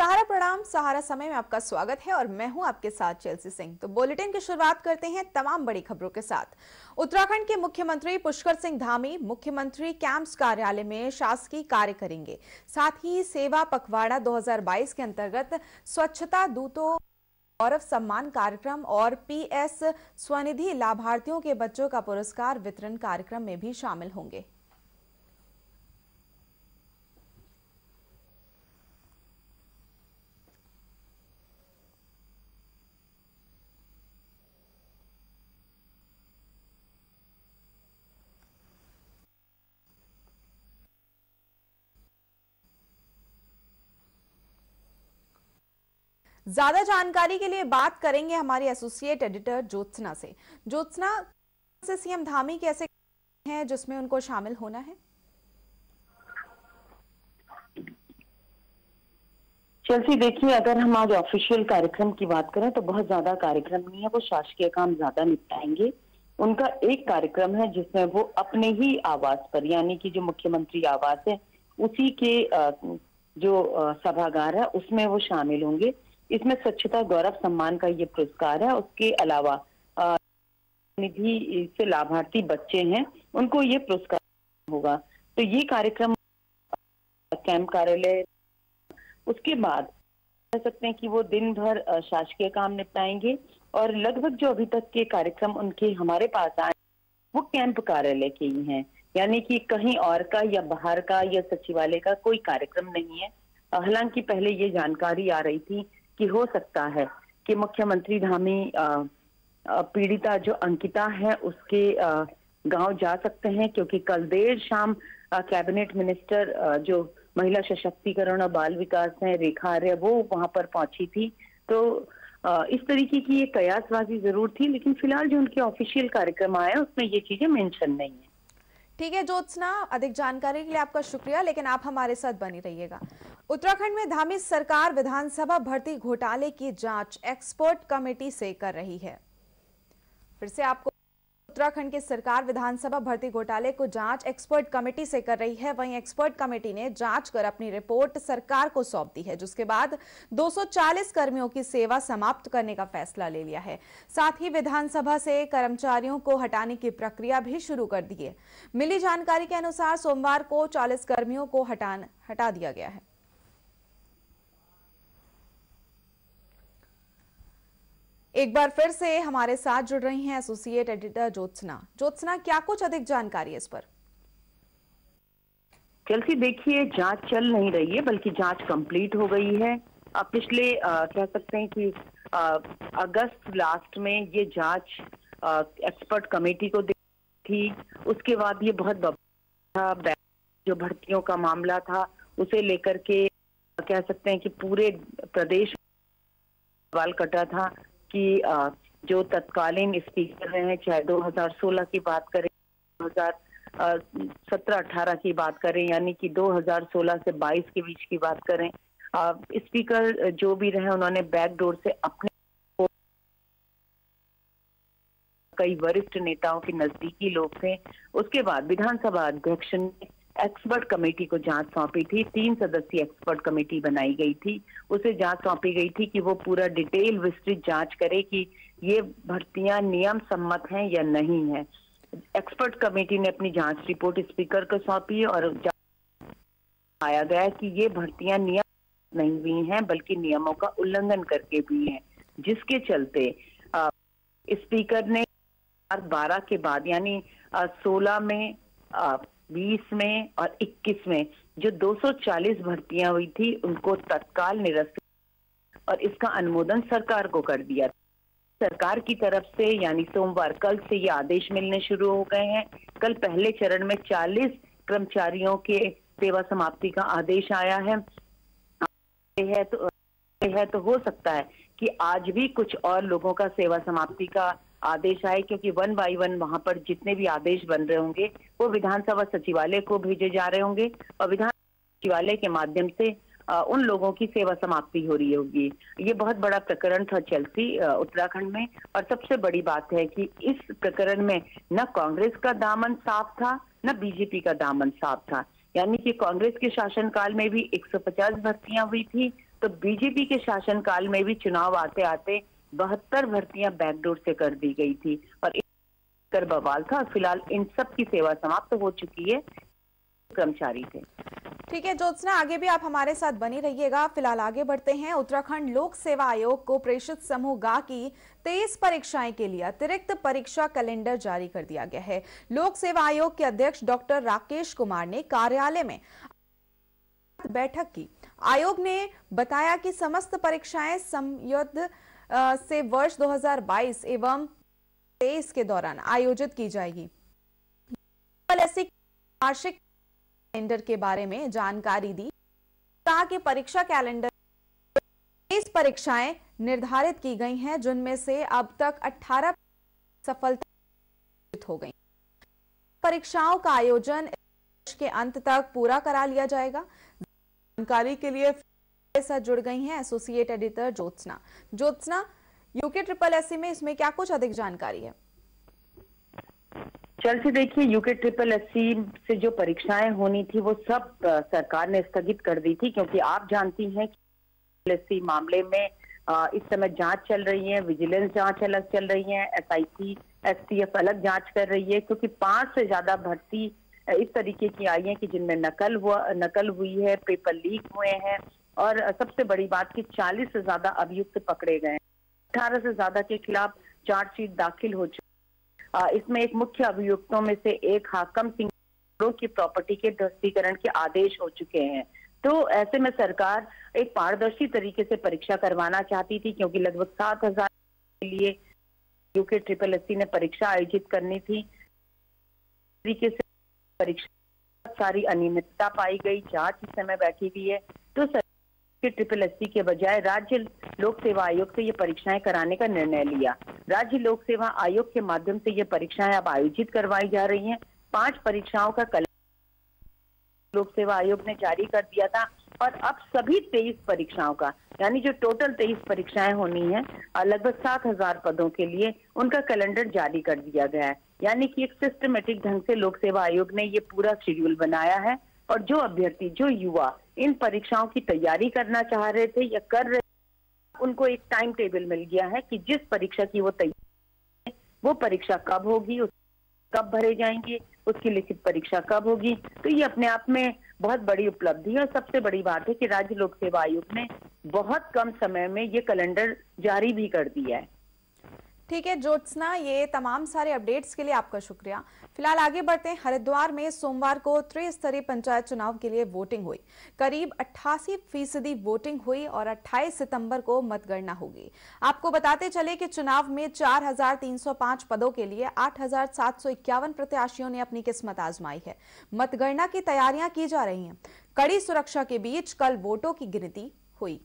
सहारा प्रणाम, सहारा समय में आपका स्वागत है और मैं हूं आपके साथ चेल्सी सिंह। तो बुलेटिन की शुरुआत करते हैं तमाम बड़ी खबरों के साथ। उत्तराखंड के मुख्यमंत्री पुष्कर सिंह धामी मुख्यमंत्री कैंप्स कार्यालय में शासकीय कार्य करेंगे। साथ ही सेवा पखवाड़ा 2022 के अंतर्गत स्वच्छता दूतों गौरव सम्मान कार्यक्रम और पीएस स्वनिधि लाभार्थियों के बच्चों का पुरस्कार वितरण कार्यक्रम में भी शामिल होंगे। ज्यादा जानकारी के लिए बात करेंगे हमारी एसोसिएट एडिटर ज्योत्सना से। ज्योत्सना, से सीएम धामी के ऐसे हैं जिसमें उनको शामिल होना है? चलती देखिए, अगर हम आज ऑफिशियल कार्यक्रम की बात करें तो बहुत ज्यादा कार्यक्रम नहीं है। वो शासकीय काम ज्यादा निपटाएंगे। उनका एक कार्यक्रम है जिसमें वो अपने ही आवास पर, यानी कि जो मुख्यमंत्री आवास है उसी के जो सभागार है उसमें वो शामिल होंगे। इसमें स्वच्छता गौरव सम्मान का ये पुरस्कार है। उसके अलावा निधि से लाभार्थी बच्चे हैं उनको ये पुरस्कार होगा। तो ये कार्यक्रम कैंप कार्यालय, उसके बाद कह सकते हैं कि वो दिन भर शासकीय काम निपटाएंगे और लगभग जो अभी तक के कार्यक्रम उनके हमारे पास आए वो कैंप कार्यालय के ही हैं, यानी कि कहीं और का या बाहर का या सचिवालय का कोई कार्यक्रम नहीं है। हालांकि पहले ये जानकारी आ रही थी कि हो सकता है कि मुख्यमंत्री धामी पीड़िता जो अंकिता है उसके गांव जा सकते हैं, क्योंकि कल देर शाम कैबिनेट मिनिस्टर जो महिला सशक्तिकरण और बाल विकास है रेखा आर्य, वो वहां पर पहुंची थी। तो इस तरीके की ये कयासबाजी जरूर थी, लेकिन फिलहाल जो उनके ऑफिशियल कार्यक्रम आया उसमें ये चीजें मेंशन नहीं है। ठीक है ज्योत्सना, अधिक जानकारी के लिए आपका शुक्रिया, लेकिन आप हमारे साथ बनी रहिएगा। उत्तराखंड में धामी सरकार विधानसभा भर्ती घोटाले की जांच एक्सपर्ट कमेटी से कर रही है। फिर से आपको उत्तराखंड की सरकार विधानसभा भर्ती घोटाले को जांच एक्सपर्ट कमेटी से कर रही है। वहीं एक्सपर्ट कमेटी ने जांच कर अपनी रिपोर्ट सरकार को सौंप दी है, जिसके बाद 240 कर्मियों की सेवा समाप्त करने का फैसला ले लिया है। साथ ही विधानसभा से कर्मचारियों को हटाने की प्रक्रिया भी शुरू कर दी है। मिली जानकारी के अनुसार सोमवार को 40 कर्मियों को हटा दिया गया है। एक बार फिर से हमारे साथ जुड़ रही हैं एसोसिएट एडिटर ज्योत्सना। ज्योत्सना, क्या कुछ अधिक जानकारी है इस पर? चलती देखिए, जांच चल नहीं रही है बल्कि जांच कंप्लीट हो गई है। अब पिछले कह सकते हैं कि अगस्त लास्ट में ये जांच एक्सपर्ट कमेटी को दी थी। उसके बाद ये बहुत था, जो भर्तियों का मामला था उसे लेकर के कह सकते हैं कि पूरे प्रदेश सवाल कटा था कि जो तत्कालीन स्पीकर रहे, चाहे 2016 की बात करें, 2017-18 की बात करें, यानी कि 2016 से 22 के बीच की बात करें, स्पीकर जो भी रहे उन्होंने बैकडोर से अपने, कई वरिष्ठ नेताओं के नजदीकी लोग थे। उसके बाद विधानसभा अध्यक्ष ने एक्सपर्ट कमेटी को जांच सौंपी थी। 3 सदस्यीय एक्सपर्ट कमेटी बनाई गई थी। उसे जांच सौंपी गई थी कि वो पूरा डिटेल विस्तृत जांच करे कि ये भर्तियां नियम सम्मत हैं या नहीं है। एक्सपर्ट कमेटी ने अपनी जांच रिपोर्ट स्पीकर को सौंपी और पाया गया कि ये भर्तियां नियम नहीं हुई हैं बल्कि नियमों का उल्लंघन करके भी हैं, जिसके चलते स्पीकर ने 12 के बाद, यानी 16 में, 20 में और 21 में जो 240 भर्तियां हुई थी उनको तत्काल निरस्त और इसका अनुमोदन सरकार को कर दिया। सरकार की तरफ से यानी सोमवार कल से ये आदेश मिलने शुरू हो गए हैं। कल पहले चरण में 40 कर्मचारियों के सेवा समाप्ति का आदेश आया है। तो हो सकता है कि आज भी कुछ और लोगों का सेवा समाप्ति का आदेश आए, क्योंकि 1 बाय 1 वहां पर जितने भी आदेश बन रहे होंगे वो विधानसभा सचिवालय को भेजे जा रहे होंगे और विधान सचिवालय के माध्यम से उन लोगों की सेवा समाप्ति हो रही होगी। ये बहुत बड़ा प्रकरण था चलती उत्तराखंड में, और सबसे बड़ी बात है कि इस प्रकरण में न कांग्रेस का दामन साफ था न बीजेपी का दामन साफ था। यानी कि कांग्रेस के शासनकाल में भी 150 भर्तियां हुई थी तो बीजेपी के शासनकाल में भी चुनाव आते आते 72 भर्तियां बैकडोर से कर दी गई थी और कर बवाल था। और फिलहाल इन सब की सेवा समाप्त हो चुकी है, कर्मचारी थे। ठीक है ज्योत्सना, आगे भी आप हमारे साथ बनी रहिएगा। फिलहाल आगे बढ़ते हैं। उत्तराखंड लोक सेवा आयोग को प्रेषित समूह गा की 23 परीक्षाएं के लिए अतिरिक्त परीक्षा कैलेंडर जारी कर दिया गया है। लोक सेवा आयोग के अध्यक्ष डॉक्टर राकेश कुमार ने कार्यालय में बैठक की। आयोग ने बताया कि समस्त परीक्षाएं समयुद्ध से वर्ष 2022 एवं 2023 के दौरान आयोजित की जाएगी। वार्षिक कैलेंडर के बारे में जानकारी दी। कहा कि परीक्षा कैलेंडर 23 परीक्षाएं निर्धारित की गई हैं, जिनमें से अब तक 18 सफलता हो गई। परीक्षाओं का आयोजन वर्ष के अंत तक पूरा करा लिया जाएगा। जानकारी के लिए साथ जुड़ गई हैं एसोसिएट एडिटर ज्योत्सना, UKSSC में इसमें क्या कुछ अधिक जानकारी है? चल से देखिए, UKSSC से जो परीक्षाएं होनी थी वो सब सरकार ने स्थगित कर दी थी, क्योंकि आप जानती हैं कि SSC मामले में इस समय जांच चल रही है, विजिलेंस जांच अलग चल रही है, SIT STF अलग जांच कर रही है, क्योंकि 5 से ज्यादा भर्ती इस तरीके की आई है कि जिनमें नकल हुई है, पेपर लीक हुए हैं और सबसे बड़ी बात कि 40 से ज्यादा अभियुक्त पकड़े गए हैं। 18 से ज्यादा के खिलाफ चार्जशीट दाखिल हो चुकी। इसमें एक मुख्य अभियुक्तों में से एक हाकम सिंह की प्रॉपर्टी के ध्वस्तीकरण के आदेश हो चुके हैं। तो ऐसे में सरकार एक पारदर्शी तरीके से परीक्षा करवाना चाहती थी, क्योंकि लगभग 7,000 के लिए UKSSC ने परीक्षा आयोजित करनी थी। तरीके से परीक्षा सारी अनियमितता पाई गई, जांच इस समय बैठी हुई है। तो SSC के बजाय राज्य लोक सेवा आयोग से ये परीक्षाएं कराने का निर्णय लिया। राज्य लोक सेवा आयोग के माध्यम से ये परीक्षाएं अब आयोजित करवाई जा रही हैं। 5 परीक्षाओं का कैलेंडर लोक सेवा आयोग ने जारी कर दिया था और अब सभी 23 परीक्षाओं का, यानी जो टोटल 23 परीक्षाएं होनी है लगभग 7,000 पदों के लिए, उनका कैलेंडर जारी कर दिया गया है। यानी कि एक सिस्टमेटिक ढंग से लोक सेवा आयोग ने ये पूरा शेड्यूल बनाया है और जो अभ्यर्थी, जो युवा इन परीक्षाओं की तैयारी करना चाह रहे थे या कर रहे, उनको एक टाइम टेबल मिल गया है कि जिस परीक्षा की वो तैयारी, वो परीक्षा कब होगी, कब भरे जाएंगे, उसकी लिखित परीक्षा कब होगी। तो ये अपने आप में बहुत बड़ी उपलब्धि है और सबसे बड़ी बात है कि राज्य लोक सेवा आयोग ने बहुत कम समय में ये कैलेंडर जारी भी कर दिया है। ठीक है ज्योत्सना, ये तमाम सारे अपडेट्स के लिए आपका शुक्रिया। फिलहाल आगे बढ़ते हैं। हरिद्वार में सोमवार को त्रिस्तरीय पंचायत चुनाव के लिए वोटिंग हुई। करीब 88% वोटिंग हुई और 28 सितंबर को मतगणना होगी। आपको बताते चले कि चुनाव में 4,305 पदों के लिए 8,751 प्रत्याशियों ने अपनी किस्मत आजमाई है। मतगणना की तैयारियां की जा रही हैं। कड़ी सुरक्षा के बीच कल वोटों की गिनती हुई।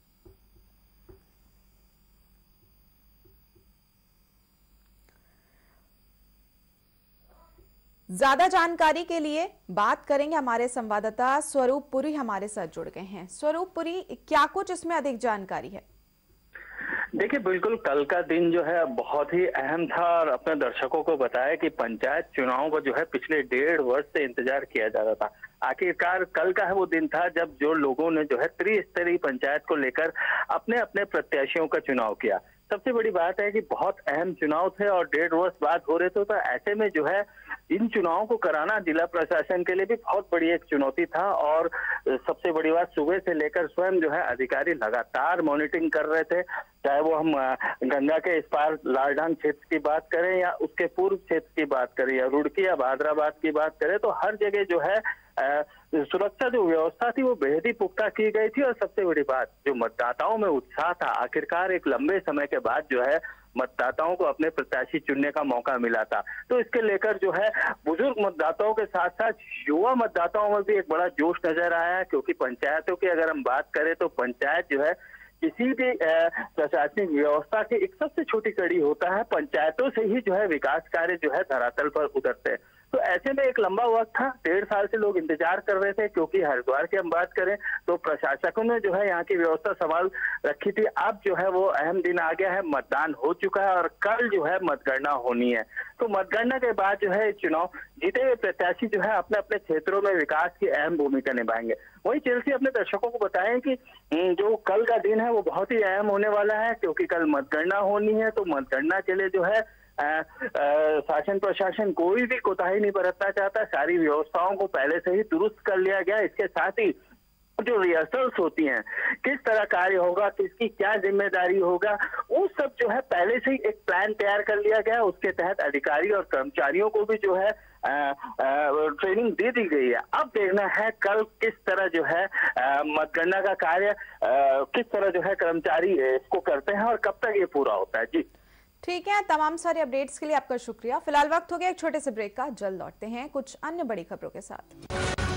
ज्यादा जानकारी के लिए बात करेंगे, हमारे संवाददाता स्वरूप पुरी हमारे साथ जुड़ गए हैं। स्वरूप पुरी, क्या कुछ इसमें अधिक जानकारी है? देखिए, बिल्कुल कल का दिन जो है बहुत ही अहम था और अपने दर्शकों को बताया कि पंचायत चुनाव को जो है पिछले 1.5 वर्ष से इंतजार किया जा रहा था। आखिरकार कल का है वो दिन था जब जो लोगों ने जो है त्रिस्तरीय पंचायत को लेकर अपने अपने प्रत्याशियों का चुनाव किया। सबसे बड़ी बात है कि बहुत अहम चुनाव थे और 1.5 वर्ष बाद हो रहे थे, तो ऐसे में जो है इन चुनावों को कराना जिला प्रशासन के लिए भी बहुत बड़ी एक चुनौती था। और सबसे बड़ी बात, सुबह से लेकर स्वयं जो है अधिकारी लगातार मॉनिटरिंग कर रहे थे, चाहे वो हम गंगा के इस पार लालडांग क्षेत्र की बात करें या उसके पूर्व क्षेत्र की बात करें या रुड़की या भादराबाद की बात करें, तो हर जगह जो है सुरक्षा जो व्यवस्था थी वो बेहद ही पुख्ता की गई थी। और सबसे बड़ी बात, जो मतदाताओं में उत्साह था, आखिरकार एक लंबे समय के बाद जो है मतदाताओं को अपने प्रत्याशी चुनने का मौका मिला था। तो इसके लेकर जो है बुजुर्ग मतदाताओं के साथ साथ युवा मतदाताओं में भी एक बड़ा जोश नजर आया है, क्योंकि पंचायतों की अगर हम बात करें तो पंचायत जो है किसी भी प्रशासनिक व्यवस्था की एक सबसे छोटी कड़ी होता है। पंचायतों से ही जो है विकास कार्य जो है धरातल पर उतरते हैं। तो ऐसे में एक लंबा वक्त था, 1.5 साल से लोग इंतजार कर रहे थे, क्योंकि हरिद्वार की हम बात करें तो प्रशासकों ने जो है यहाँ की व्यवस्था संभाल रखी थी। अब जो है वो अहम दिन आ गया है, मतदान हो चुका है और कल जो है मतगणना होनी है। तो मतगणना के बाद जो है चुनाव जीते हुए प्रत्याशी जो है अपने अपने क्षेत्रों में विकास की अहम भूमिका निभाएंगे। वहीं चेल्सी अपने दर्शकों को बताएं कि जो कल का दिन है वो बहुत ही अहम होने वाला है, क्योंकि कल मतगणना होनी है। तो मतगणना के लिए जो है शासन प्रशासन कोई भी कोताही नहीं बरतना चाहता, सारी व्यवस्थाओं को पहले से ही दुरुस्त कर लिया गया। इसके साथ ही जो रिहर्सल्स होती हैं, किस तरह कार्य होगा, किसकी क्या जिम्मेदारी होगा, वो सब जो है पहले से ही एक प्लान तैयार कर लिया गया। उसके तहत अधिकारी और कर्मचारियों को भी जो है ट्रेनिंग दे दी गई है। अब देखना है कल किस तरह जो है मतगणना का कार्य किस तरह जो है कर्मचारी इसको करते हैं और कब तक ये पूरा होता है। जी ठीक है, तमाम सारे अपडेट्स के लिए आपका शुक्रिया। फिलहाल वक्त हो गया एक छोटे से ब्रेक का, जल्द लौटते हैं कुछ अन्य बड़ी खबरों के साथ।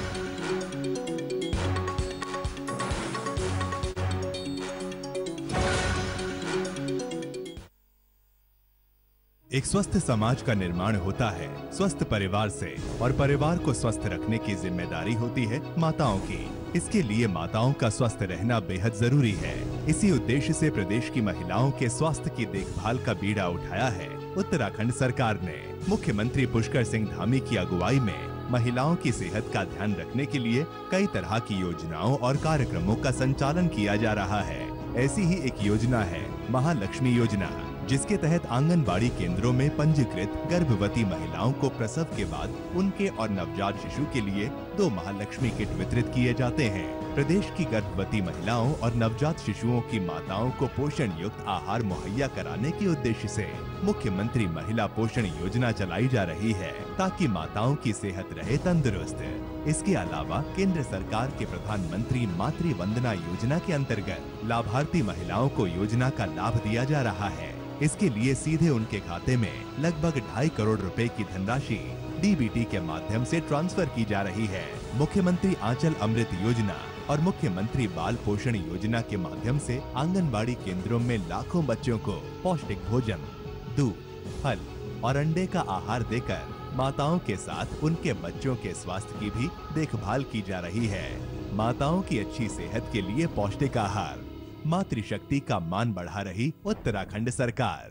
एक स्वस्थ समाज का निर्माण होता है स्वस्थ परिवार से, और परिवार को स्वस्थ रखने की जिम्मेदारी होती है माताओं की। इसके लिए माताओं का स्वस्थ रहना बेहद जरूरी है। इसी उद्देश्य से प्रदेश की महिलाओं के स्वास्थ्य की देखभाल का बीड़ा उठाया है उत्तराखंड सरकार ने। मुख्यमंत्री पुष्कर सिंह धामी की अगुवाई में महिलाओं की सेहत का ध्यान रखने के लिए कई तरह की योजनाओं और कार्यक्रमों का संचालन किया जा रहा है। ऐसी ही एक योजना है महालक्ष्मी योजना, जिसके तहत आंगनबाड़ी केंद्रों में पंजीकृत गर्भवती महिलाओं को प्रसव के बाद उनके और नवजात शिशु के लिए 2 महालक्ष्मी किट वितरित किए जाते हैं। प्रदेश की गर्भवती महिलाओं और नवजात शिशुओं की माताओं को पोषण युक्त आहार मुहैया कराने के उद्देश्य से मुख्यमंत्री महिला पोषण योजना चलाई जा रही है, ताकि माताओं की सेहत रहे तंदुरुस्त। इसके अलावा केंद्र सरकार के प्रधानमंत्री मातृ वंदना योजना के अंतर्गत लाभार्थी महिलाओं को योजना का लाभ दिया जा रहा है। इसके लिए सीधे उनके खाते में लगभग 2.5 करोड़ रुपए की धनराशि डीबीटी के माध्यम से ट्रांसफर की जा रही है। मुख्यमंत्री आंचल अमृत योजना और मुख्यमंत्री बाल पोषण योजना के माध्यम से आंगनबाड़ी केंद्रों में लाखों बच्चों को पौष्टिक भोजन, दूध, फल और अंडे का आहार देकर माताओं के साथ उनके बच्चों के स्वास्थ्य की भी देखभाल की जा रही है। माताओं की अच्छी सेहत के लिए पौष्टिक आहार, मातृशक्ति का मान बढ़ा रही उत्तराखंड सरकार।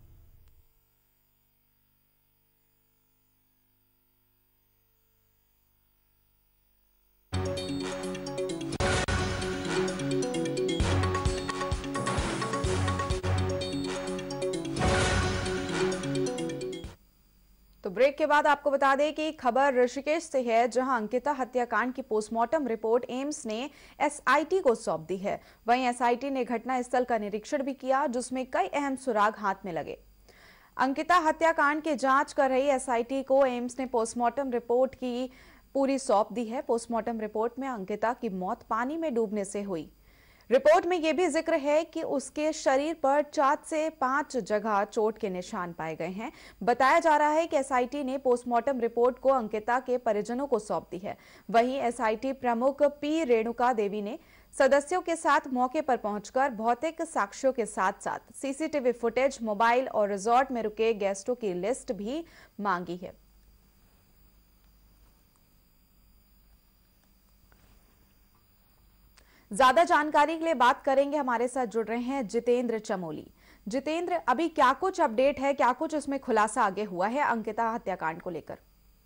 तो ब्रेक के बाद आपको बता दें कि खबर ऋषिकेश से है, जहां अंकिता हत्याकांड की पोस्टमार्टम रिपोर्ट एम्स ने एसआईटी को सौंप दी है। वहीं एसआईटी ने घटनास्थल का निरीक्षण भी किया, जिसमें कई अहम सुराग हाथ में लगे। अंकिता हत्याकांड की जांच कर रही एसआईटी को एम्स ने पोस्टमार्टम रिपोर्ट की पूरी सौंप दी है। पोस्टमार्टम रिपोर्ट में अंकिता की मौत पानी में डूबने से हुई। रिपोर्ट में यह भी जिक्र है कि उसके शरीर पर 4 से 5 जगह चोट के निशान पाए गए हैं। बताया जा रहा है कि एसआईटी ने पोस्टमार्टम रिपोर्ट को अंकिता के परिजनों को सौंप दी है। वहीं एसआईटी प्रमुख पी रेणुका देवी ने सदस्यों के साथ मौके पर पहुंचकर भौतिक साक्ष्यों के साथ साथ सीसीटीवी फुटेज, मोबाइल और रिजॉर्ट में रुके गेस्टों की लिस्ट भी मांगी है। ज्यादा जानकारी के लिए बात करेंगे, हमारे साथ जुड़ रहे हैं जितेंद्र चमोली। जितेंद्र, अभी क्या कुछ अपडेट है, क्या कुछ इसमें खुलासा आगे हुआ है अंकिता हत्याकांड को लेकर?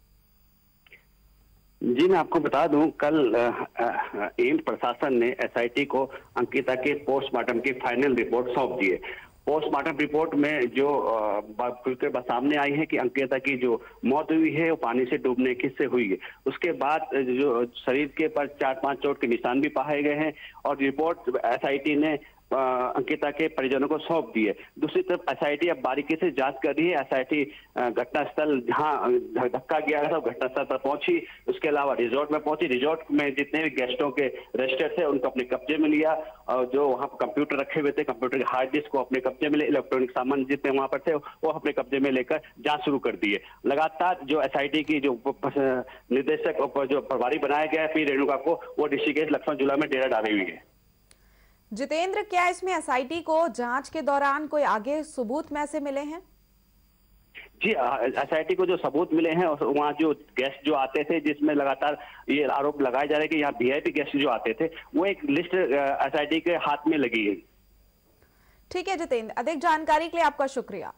जी मैं आपको बता दूं, कल एम्स प्रशासन ने एसआईटी को अंकिता के पोस्टमार्टम की फाइनल रिपोर्ट सौंप दी है। पोस्टमार्टम रिपोर्ट में जो बात सामने आई है कि अंकिता की जो मौत हुई है वो पानी से डूबने से हुई है। उसके बाद जो शरीर के पर 4-5 चोट के निशान भी पाए गए हैं और रिपोर्ट एसआईटी ने अंकिता के परिजनों को सौंप दी है। दूसरी तरफ एसआईटी अब बारीकी से जांच कर रही है। एसआईटी घटनास्थल जहां धक्का गया था घटनास्थल पर पहुंची, उसके अलावा रिजॉर्ट में पहुंची। रिजॉर्ट में जितने भी गेस्टों के रजिस्टर थे उनको अपने कब्जे में लिया और जो वहां कंप्यूटर रखे हुए थे, कंप्यूटर के हार्ड डिस्क को अपने कब्जे में ले, इलेक्ट्रॉनिक सामान जितने वहां पर थे वो अपने कब्जे में लेकर जांच शुरू कर दी है। लगातार जो एसआईटी की जो निदेशक जो प्रभारी बनाया गया है पी रेणुका को, वो ऋषिकेश लक्ष्मण झूला में डेरा डाली हुई है। जितेंद्र, क्या इसमें एसआईटी को जांच के दौरान कोई आगे सबूत में से मिले हैं? जी, एसआईटी को जो सबूत मिले हैं और वहाँ जो गेस्ट जो आते थे, जिसमें लगातार ये आरोप लगाए जा रहे हैं कि यहाँ वीआईपी गेस्ट जो आते थे, वो एक लिस्ट एसआईटी के हाथ में लगी है। ठीक है जितेंद्र, अधिक जानकारी के लिए आपका शुक्रिया।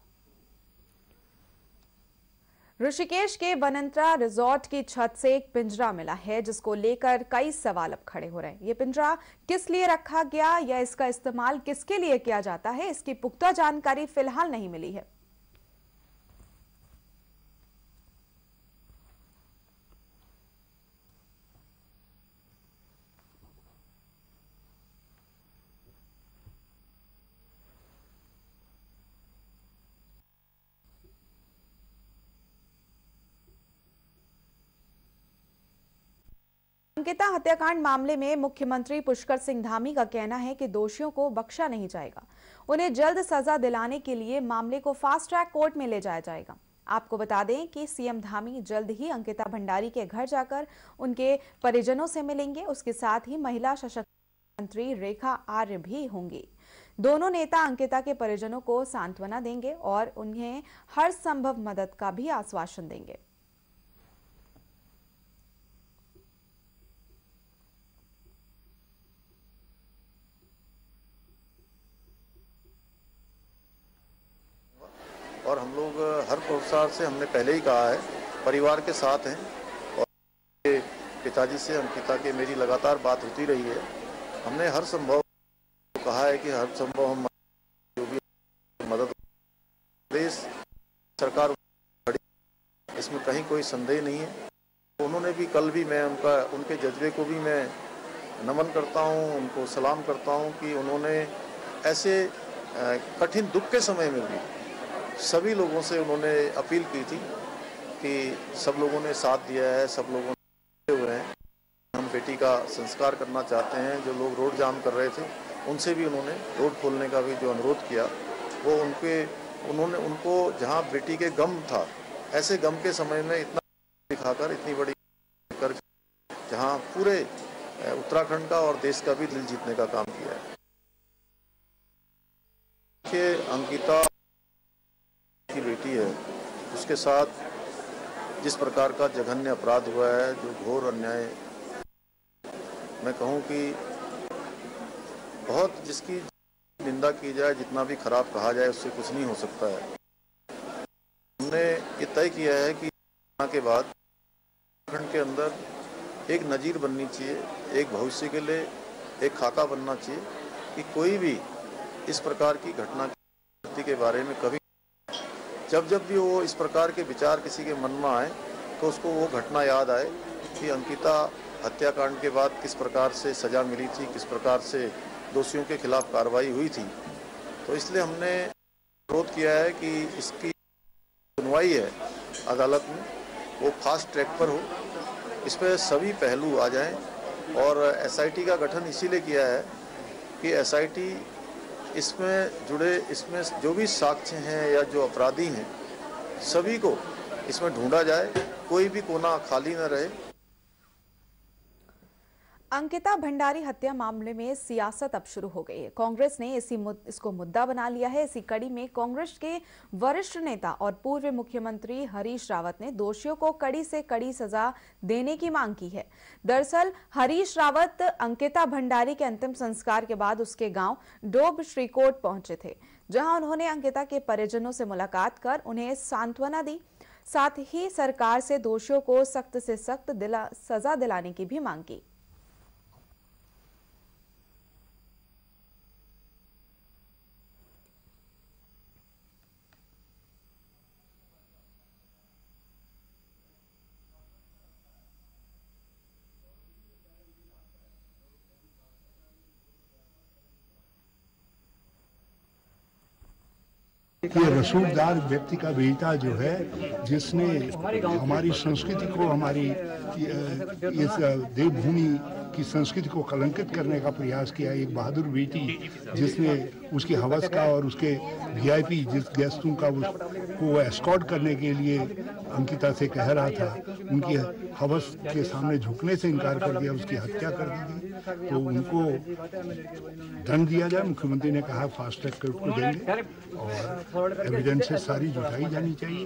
ऋषिकेश के वनंतरा रिजॉर्ट की छत से एक पिंजरा मिला है, जिसको लेकर कई सवाल अब खड़े हो रहे हैं। ये पिंजरा किस लिए रखा गया या इसका इस्तेमाल किसके लिए किया जाता है, इसकी पुख्ता जानकारी फिलहाल नहीं मिली है। अंकिता हत्याकांड मामले में मुख्यमंत्री पुष्कर सिंह धामी का कहना है कि दोषियों को बख्शा नहीं जाएगा। उन्हें जल्द सजा दिलाने के लिए मामले को फास्ट ट्रैक कोर्ट में ले जाया जाएगा। आपको बता दें कि सीएम धामी जल्द ही अंकिता भंडारी के घर जाकर उनके परिजनों से मिलेंगे। उसके साथ ही महिला सशक्तिकरण मंत्री रेखा आर्य भी होंगी। दोनों नेता अंकिता के परिजनों को सांत्वना देंगे और उन्हें हर संभव मदद का भी आश्वासन देंगे। और हम लोग हर प्रसार से हमने पहले ही कहा है, परिवार के साथ हैं और पिताजी से अंकिता के मेरी लगातार बात होती रही है। हमने हर संभव कहा है कि हर संभव हम जो भी मदद, देश सरकार इसमें कहीं कोई संदेह नहीं है। उन्होंने भी कल भी मैं उनके जज्बे को भी मैं नमन करता हूं, उनको सलाम करता हूं कि उन्होंने ऐसे कठिन दुख के समय में भी सभी लोगों से उन्होंने अपील की थी कि सब लोगों ने साथ दिया है, सब लोगों ने हुए हैं। हम बेटी का संस्कार करना चाहते हैं। जो लोग रोड जाम कर रहे थे उनसे भी उन्होंने रोड खोलने का भी जो अनुरोध किया, वो उन्होंने उनको जहां बेटी के गम था, ऐसे गम के समय में इतना दिखाकर इतनी बड़ी कर जहां पूरे उत्तराखंड का और देश का भी दिल जीतने का काम किया है। अंकिता की बेटी है, उसके साथ जिस प्रकार का जघन्य अपराध हुआ है, जो घोर अन्याय, मैं कहूं कि बहुत जिसकी निंदा की जाए, जितना भी खराब कहा जाए, उससे कुछ नहीं हो सकता है। हमने ये तय किया है कि के बाद उत्तराखंड के अंदर एक नजीर बननी चाहिए, एक भविष्य के लिए एक खाका बनना चाहिए कि कोई भी इस प्रकार की घटना के बारे में कभी जब भी वो इस प्रकार के विचार किसी के मन में आए तो उसको वो घटना याद आए कि अंकिता हत्याकांड के बाद किस प्रकार से सजा मिली थी, किस प्रकार से दोषियों के खिलाफ कार्रवाई हुई थी। तो इसलिए हमने अनुरोध किया है कि इसकी सुनवाई है अदालत में, वो फास्ट ट्रैक पर हो, इस पर सभी पहलू आ जाएं। और एसआईटी का गठन इसीलिए किया है कि एसआईटी इसमें जुड़े, इसमें जो भी साक्ष्य हैं या जो अपराधी हैं, सभी को इसमें ढूंढा जाए, कोई भी कोना खाली न रहे। अंकिता भंडारी हत्या मामले में सियासत अब शुरू हो गई है। कांग्रेस ने इसको मुद्दा बना लिया है। इसी कड़ी में कांग्रेस के वरिष्ठ नेता और पूर्व मुख्यमंत्री हरीश रावत ने दोषियों को कड़ी से कड़ी सजा देने की मांग की है। दरअसल हरीश रावत अंकिता भंडारी के अंतिम संस्कार के बाद उसके गांव डोब श्रीकोट पहुंचे थे, जहां उन्होंने अंकिता के परिजनों से मुलाकात कर उन्हें सांत्वना दी। साथ ही सरकार से दोषियों को सख्त से सख्त सजा दिलाने की भी मांग की। ये रसूखदार व्यक्ति का बेटा जो है, जिसने हमारी संस्कृति को, हमारी इस देवभूमि की संस्कृति को कलंकित करने का प्रयास किया। एक बहादुर बेटी जिसने उसके हवस का और उसके वीआईपी जिस गेस्टों का उसको एस्कॉर्ट करने के लिए अंकिता से कह रहा था, उनकी हवस के सामने झुकने से इनकार कर दिया, उसकी हत्या कर दी थी, तो उनको दंड दिया जाए। मुख्यमंत्री ने कहा फास्ट ट्रैक कोर्ट को देंगे और एविडेंसेस सारी जुटाई जानी चाहिए।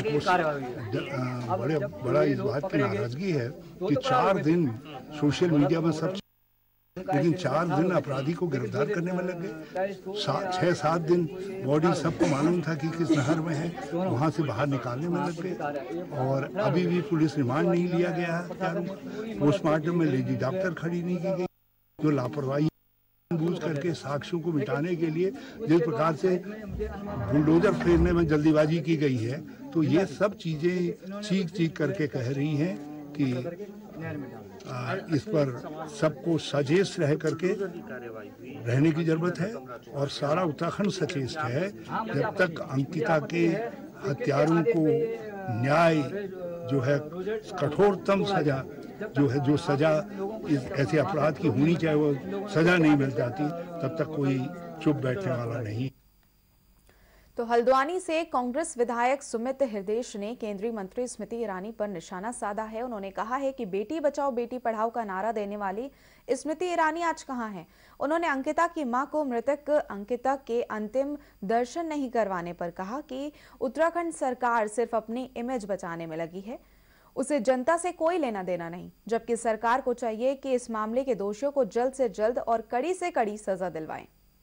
हमको बड़ा इस बात की नाराजगी है कि 4 दिन सोशल मीडिया में सब, लेकिन 4 दिन अपराधी को गिरफ्तार करने में लग गए। 6-7 दिन बॉडी सबको मालूम था कि किस नहर में है, वहां से बाहर निकालने में लग गए और अभी भी पुलिस रिमांड नहीं लिया गया है। पोस्टमार्टम में लेडी डॉक्टर खड़ी नहीं की गई, जो लापरवाही बूझ करके साक्ष्यों को मिटाने के लिए जिस प्रकार से बुलडोजर फेरने में जल्दीबाजी की गई है, तो ये सब चीजें चीख करके कह रही हैं कि इस पर सबको सचेत रह करके रहने की जरूरत है और सारा उत्तराखंड सचेत है। जब तक अंकिता के हत्यारों को न्याय जो है, कठोरतम सजा जो है, जो सजा इस ऐसे अपराध की होनी चाहिए, वो सजा नहीं मिल जाती, तब तक कोई चुप बैठने वाला नहीं। तो हल्द्वानी से कांग्रेस विधायक सुमित हृदेश ने केंद्रीय मंत्री स्मृति ईरानी पर निशाना साधा है। उन्होंने कहा है कि बेटी बचाओ बेटी पढ़ाओ का नारा देने वाली स्मृति ईरानी आज कहां है। उन्होंने अंकिता की मां को मृतक अंकिता के अंतिम दर्शन नहीं करवाने पर कहा कि उत्तराखंड सरकार सिर्फ अपनी इमेज बचाने में लगी है, उसे जनता से कोई लेना देना नहीं, जबकि सरकार को चाहिए कि इस मामले के दोषियों को जल्द से जल्द और कड़ी से कड़ी सजा दिलवाएं।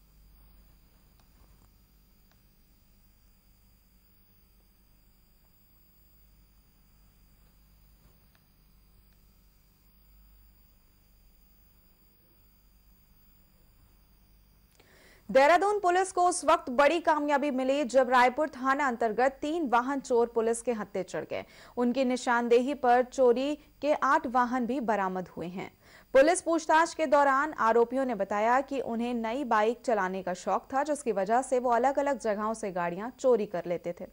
देहरादून पुलिस को उस वक्त बड़ी कामयाबी मिली जब रायपुर थाना अंतर्गत 3 वाहन चोर पुलिस के हत्थे चढ़ गए। उनकी निशानदेही पर चोरी के 8 वाहन भी बरामद हुए हैं। पुलिस पूछताछ के दौरान आरोपियों ने बताया कि उन्हें नई बाइक चलाने का शौक था, जिसकी वजह से वो अलग अलग जगहों से गाड़ियां चोरी कर लेते थे।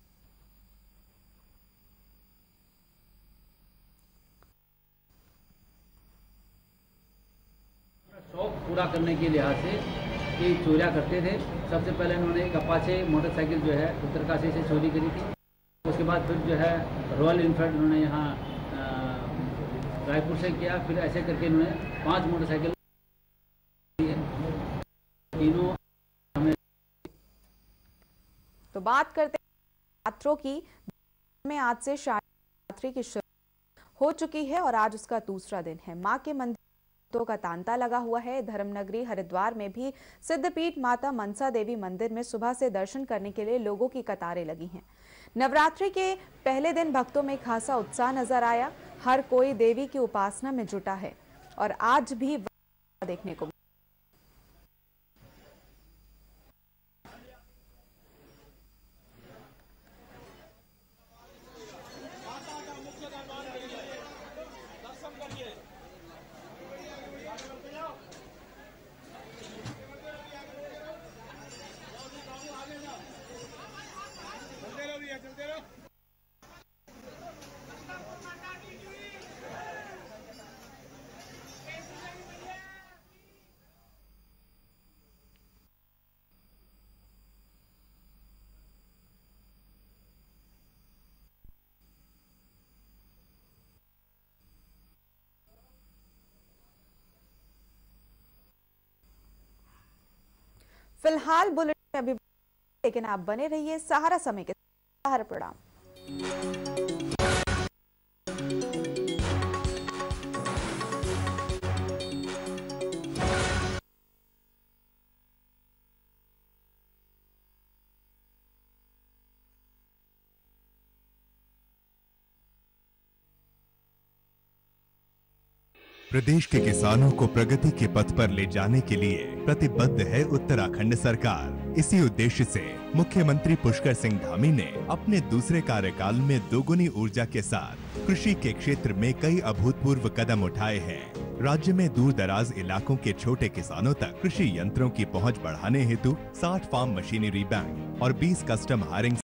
शौक पूरा करने के लिहाज से ये चोरियाँ करते थे। सबसे पहले इन्होंने एक अपाचे मोटरसाइकिल जो है उत्तरकाशी से चोरी करी थी। उसके बाद फिर जो है रॉयल इनफील्ड इन्होंने यहाँ रायपुर से किया। फिर ऐसे करके इन्होंने 5 मोटरसाइकिल, तीनों हमें। तो बात करते हैं छात्रों की। में आज से शादी की शुरुआत हो चुकी है और आज उसका दूसरा दिन है। मां के मंदिर का तांता लगा हुआ है। धर्मनगरी हरिद्वार में भी सिद्धपीठ माता मनसा देवी मंदिर में सुबह से दर्शन करने के लिए लोगों की कतारें लगी हैं। नवरात्रि के पहले दिन भक्तों में खासा उत्साह नजर आया। हर कोई देवी की उपासना में जुटा है और आज भी देखने को। फिलहाल बुलेटिन में अभी, लेकिन आप बने रहिए सहारा समय के साथ। सहारा प्रणाम। प्रदेश के किसानों को प्रगति के पथ पर ले जाने के लिए प्रतिबद्ध है उत्तराखंड सरकार। इसी उद्देश्य से मुख्यमंत्री पुष्कर सिंह धामी ने अपने दूसरे कार्यकाल में दोगुनी ऊर्जा के साथ कृषि के क्षेत्र में कई अभूतपूर्व कदम उठाए हैं। राज्य में दूर दराज इलाकों के छोटे किसानों तक कृषि यंत्रों की पहुंच बढ़ाने हेतु 60 फार्म मशीनरी बैंक और 20 कस्टम हायरिंग